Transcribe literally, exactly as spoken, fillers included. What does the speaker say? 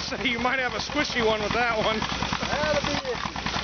say you might have a squishy one with that one. That'll be it.